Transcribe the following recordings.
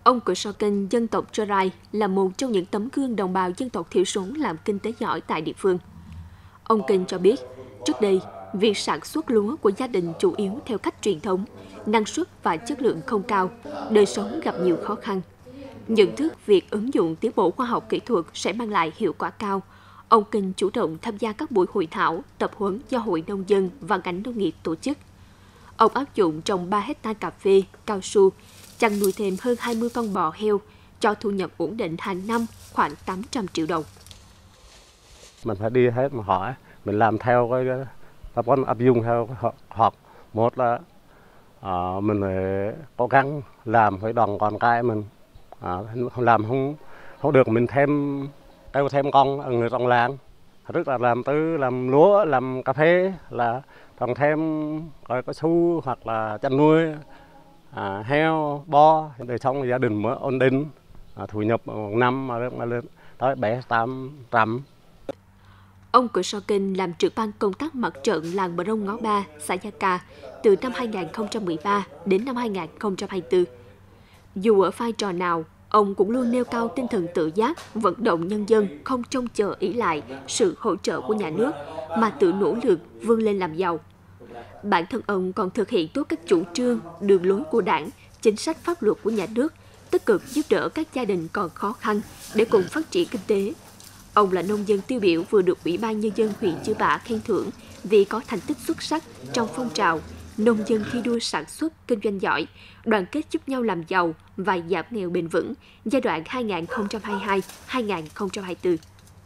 Ông Cửa So Kênh dân tộc Tơ Rai là một trong những tấm gương đồng bào dân tộc thiểu số làm kinh tế giỏi tại địa phương. Ông Kênh cho biết, trước đây, việc sản xuất lúa của gia đình chủ yếu theo cách truyền thống, năng suất và chất lượng không cao, đời sống gặp nhiều khó khăn. Nhận thức việc ứng dụng tiến bộ khoa học kỹ thuật sẽ mang lại hiệu quả cao. Ông Kênh chủ động tham gia các buổi hội thảo, tập huấn do Hội Nông dân và ngành nông nghiệp tổ chức. Ông áp dụng trồng 3 hectare cà phê, cao su, chăn nuôi thêm hơn 20 con bò heo, cho thu nhập ổn định hàng năm khoảng 800 triệu đồng. Mình phải đi hết mà hỏi, mình làm theo cái tập quán áp dụng theo học. Một là mình phải cố gắng làm với đoàn con cái mình, không làm không được mình kêu thêm con ở người trong làng, rất là làm lúa, làm cà phê, là trồng thêm coi có su hoặc là chăn nuôi heo bò để xong gia đình mới ổn định, thu nhập một năm mà lên tới 700. Ông Cửa So Kênh làm trưởng ban công tác mặt trận làng Bờ Rông Ngó Ba, xã Gia Ca từ năm 2013 đến năm 2024. Dù ở vai trò nào, ông cũng luôn nêu cao tinh thần tự giác, vận động nhân dân không trông chờ ỷ lại sự hỗ trợ của nhà nước mà tự nỗ lực vươn lên làm giàu. Bản thân ông còn thực hiện tốt các chủ trương, đường lối của Đảng, chính sách pháp luật của nhà nước, tích cực giúp đỡ các gia đình còn khó khăn để cùng phát triển kinh tế. Ông là nông dân tiêu biểu vừa được Ủy ban Nhân dân huyện Chư Pả khen thưởng vì có thành tích xuất sắc trong phong trào nông dân thi đua sản xuất, kinh doanh giỏi, đoàn kết giúp nhau làm giàu và giảm nghèo bền vững giai đoạn 2022-2024.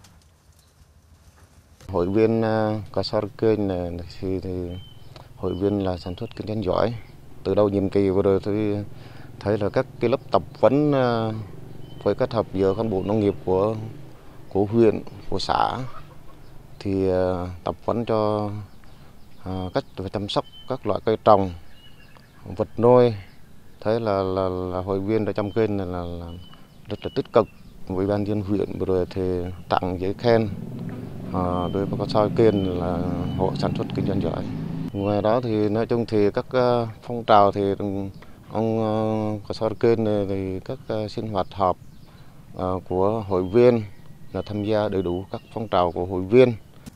Hội viên Cửa So Kênh thì hội viên là sản xuất kinh doanh giỏi. Từ đầu nhiệm kỳ vừa rồi tôi thấy là các cái lớp tập huấn với kết hợp giữa cán bộ nông nghiệp của huyện, của xã thì tập huấn cho cách chăm sóc các loại cây trồng, vật nuôi. Thấy là hội viên ở trong kênh là rất là tích cực. Ủy ban nhân dân huyện vừa rồi thì tặng giấy khen đối với Cửa So Kênh là hộ sản xuất kinh doanh giỏi. Ngoài đó thì nói chung thì các phong trào thì ông Cửa So Kênh thì các sinh hoạt họp của hội viên là tham gia đầy đủ các phong trào của hội viên.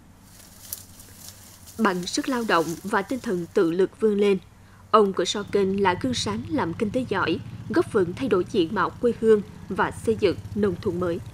Bằng sức lao động và tinh thần tự lực vươn lên, ông Cửa So Kênh là gương sáng làm kinh tế giỏi, góp phần thay đổi diện mạo quê hương và xây dựng nông thôn mới.